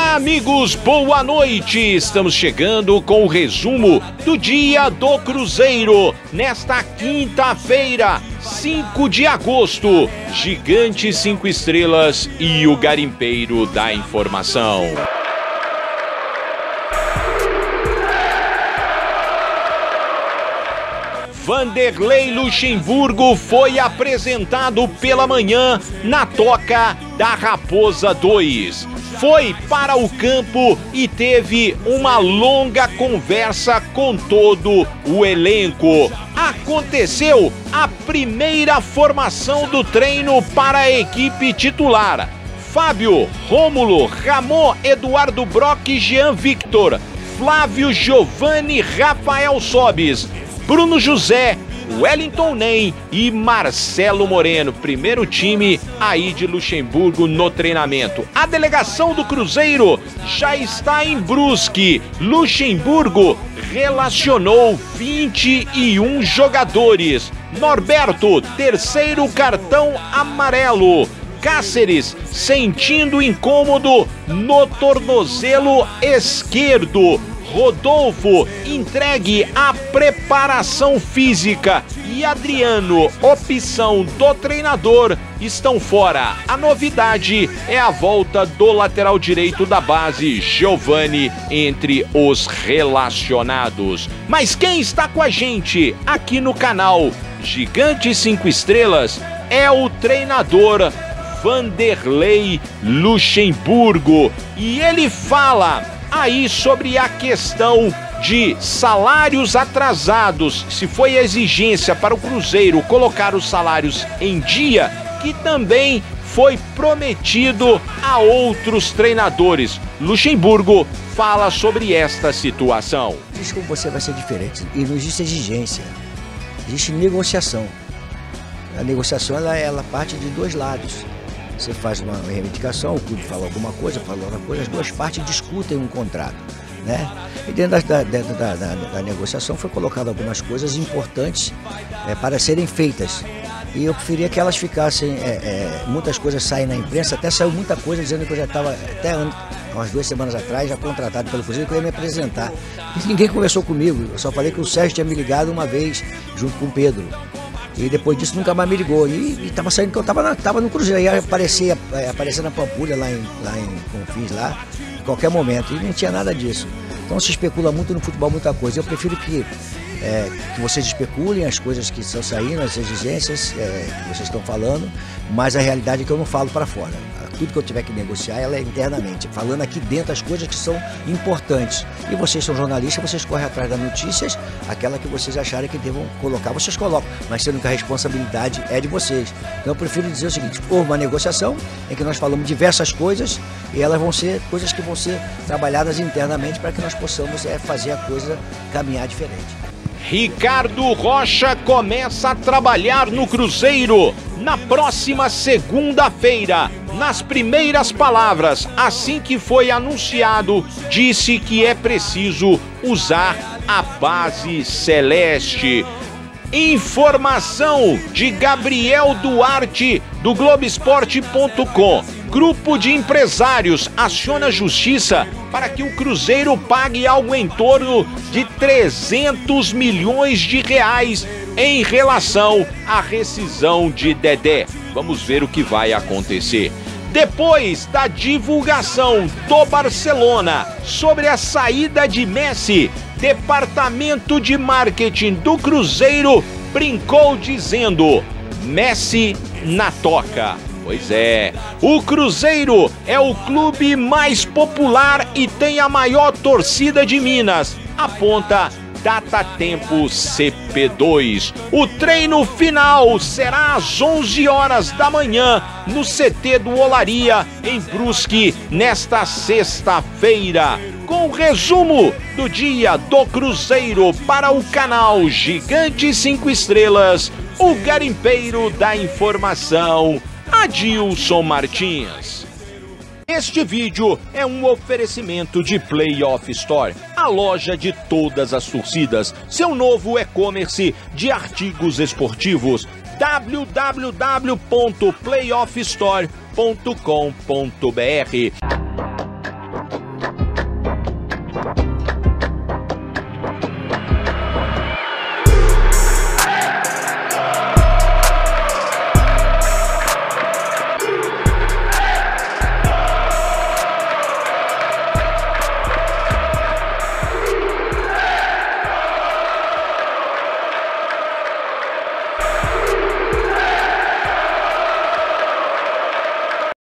Olá, amigos, boa noite! Estamos chegando com o resumo do dia do Cruzeiro. Nesta quinta-feira, 5 de agosto, Gigante 5 Estrelas e o Garimpeiro da Informação. Vanderlei Luxemburgo foi apresentado pela manhã na Toca da Raposa 2. Foi para o campo e teve uma longa conversa com todo o elenco. Aconteceu a primeira formação do treino para a equipe titular. Fábio, Rômulo, Ramon, Eduardo Brock, Jean Victor, Flávio, Giovanni, Rafael Sobis, Bruno José, Wellington Nem e Marcelo Moreno. Primeiro time aí de Luxemburgo no treinamento. A delegação do Cruzeiro já está em Brusque. Luxemburgo relacionou 21 jogadores. Norberto, terceiro cartão amarelo. Cáceres sentindo incômodo no tornozelo esquerdo. Rodolfo entregue à preparação física e Adriano, opção do treinador, estão fora. A novidade é a volta do lateral direito da base, Giovanni, entre os relacionados. Mas quem está com a gente aqui no canal Gigante 5 Estrelas é o treinador Vanderlei Luxemburgo e ele fala aí sobre a questão de salários atrasados, se foi exigência para o Cruzeiro colocar os salários em dia, que também foi prometido a outros treinadores. Luxemburgo fala sobre esta situação. Diz que você vai ser diferente e não existe exigência, existe negociação. A negociação ela parte de dois lados. Você faz uma reivindicação, o clube fala alguma coisa, fala outra coisa, as duas partes discutem um contrato, né? E dentro da negociação foi colocado algumas coisas importantes para serem feitas. E eu preferia que elas ficassem, muitas coisas saem na imprensa, até saiu muita coisa dizendo que eu já estava, até umas 2 semanas atrás, já contratado pelo Cruzeiro, que eu ia me apresentar. E ninguém conversou comigo, eu só falei que o Sérgio tinha me ligado uma vez, junto com o Pedro. E depois disso nunca mais me ligou. E estava saindo que eu estava no Cruzeiro. Aí aparecia na Pampulha, lá em Confins, lá, em qualquer momento. E não tinha nada disso. Então se especula muito no futebol, muita coisa. Eu prefiro que vocês especulem as coisas que estão saindo, as exigências que vocês estão falando, mas a realidade é que eu não falo para fora. Tudo que eu tiver que negociar, ela é internamente, falando aqui dentro as coisas que são importantes. E vocês são jornalistas, vocês correm atrás das notícias, aquela que vocês acharem que devam colocar, vocês colocam, mas sendo que a responsabilidade é de vocês. Então eu prefiro dizer o seguinte, houve uma negociação em que nós falamos diversas coisas e elas vão ser coisas que vão ser trabalhadas internamente para que nós possamos fazer a coisa caminhar diferente. Ricardo Rocha começa a trabalhar no Cruzeiro na próxima segunda-feira. Nas primeiras palavras, assim que foi anunciado, disse que é preciso usar a base celeste. Informação de Gabriel Duarte, do Globoesporte.com. Grupo de empresários aciona a justiça para que o Cruzeiro pague algo em torno de 300 milhões de reais em relação à rescisão de Dedé. Vamos ver o que vai acontecer. Depois da divulgação do Barcelona sobre a saída de Messi, departamento de marketing do Cruzeiro brincou dizendo: Messi na toca. Pois é, o Cruzeiro é o clube mais popular e tem a maior torcida de Minas, aponta Datatempo CP2. O treino final será às 11 horas da manhã no CT do Olaria, em Brusque, nesta sexta-feira. Com o resumo do dia do Cruzeiro para o canal Gigante 5 Estrelas, o Garimpeiro da Informação, Adilson Martins. Este vídeo é um oferecimento de Playoff Store, a loja de todas as torcidas, seu novo e-commerce de artigos esportivos, www.playoffstore.com.br.